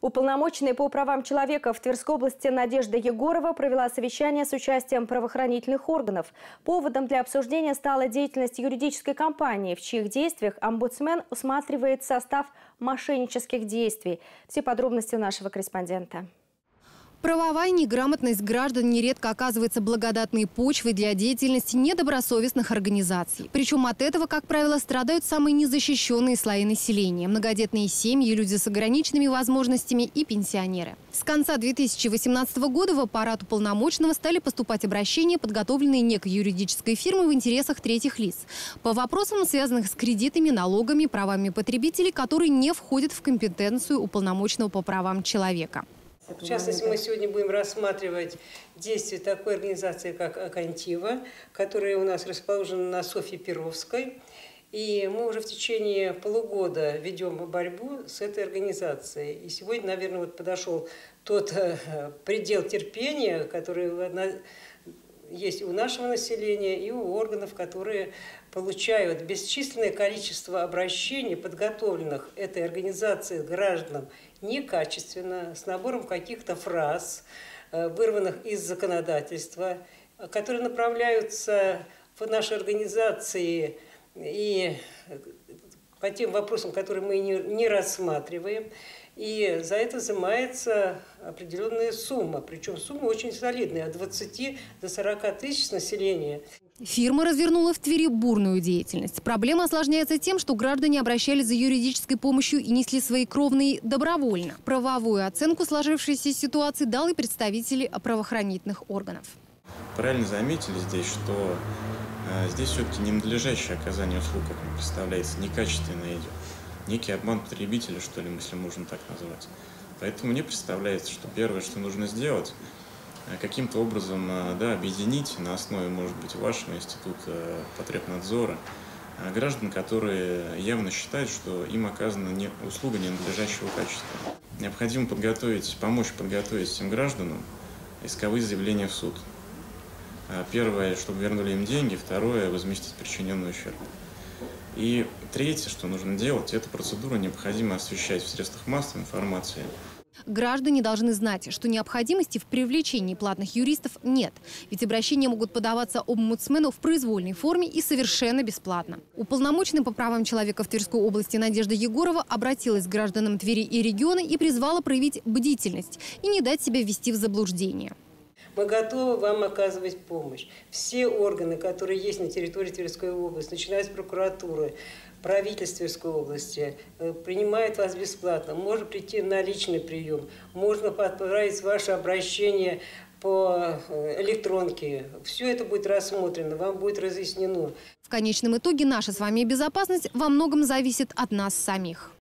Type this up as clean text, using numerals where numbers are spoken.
Уполномоченная по правам человека в Тверской области Надежда Егорова провела совещание с участием правоохранительных органов. Поводом для обсуждения стала деятельность юридической компании, в чьих действиях омбудсмен усматривает состав мошеннических действий. Все подробности у нашего корреспондента. Правовая неграмотность граждан нередко оказывается благодатной почвой для деятельности недобросовестных организаций. Причем от этого, как правило, страдают самые незащищенные слои населения – многодетные семьи, люди с ограниченными возможностями и пенсионеры. С конца 2018 года в аппарат уполномоченного стали поступать обращения, подготовленные некой юридической фирмой в интересах третьих лиц, по вопросам, связанных с кредитами, налогами, правами потребителей, которые не входят в компетенцию уполномоченного по правам человека. В частности, мы сегодня будем рассматривать действия такой организации, как Акантива, которая у нас расположена на Софье Перовской. И мы уже в течение полугода ведем борьбу с этой организацией. И сегодня, наверное, вот подошел тот предел терпения, который есть у нашего населения и у органов, которые получают бесчисленное количество обращений, подготовленных этой организацией гражданам некачественно, с набором каких-то фраз, вырванных из законодательства, которые направляются в наши организации и по тем вопросам, которые мы не рассматриваем. И за это взимается определенная сумма, причем сумма очень солидная, от 20 до 40 тысяч населения. Фирма развернула в Твери бурную деятельность. Проблема осложняется тем, что граждане обращались за юридической помощью и несли свои кровные добровольно. Правовую оценку сложившейся ситуации дал и представители правоохранительных органов. Правильно заметили здесь, что здесь все-таки ненадлежащее оказание услуг, как мне представляется, некачественное идет. Некий обман потребителя, что ли, если можно так назвать. Поэтому мне представляется, что первое, что нужно сделать, каким-то образом объединить на основе, может быть, вашего института потребнадзора граждан, которые явно считают, что им оказана услуга ненадлежащего качества. Необходимо помочь подготовить этим гражданам исковые заявления в суд. Первое, чтобы вернули им деньги, второе – возместить причиненный ущерб. И третье, что нужно делать, эту процедуру необходимо освещать в средствах массовой информации. Граждане должны знать, что необходимости в привлечении платных юристов нет. Ведь обращения могут подаваться омбудсмену в произвольной форме и совершенно бесплатно. Уполномоченная по правам человека в Тверской области Надежда Егорова обратилась к гражданам Твери и региона и призвала проявить бдительность и не дать себя ввести в заблуждение. Мы готовы вам оказывать помощь. Все органы, которые есть на территории Тверской области, начиная с прокуратуры, правительства Тверской области, принимают вас бесплатно. Можно прийти на личный прием, можно отправить ваше обращение по электронке. Все это будет рассмотрено, вам будет разъяснено. В конечном итоге наша с вами безопасность во многом зависит от нас самих.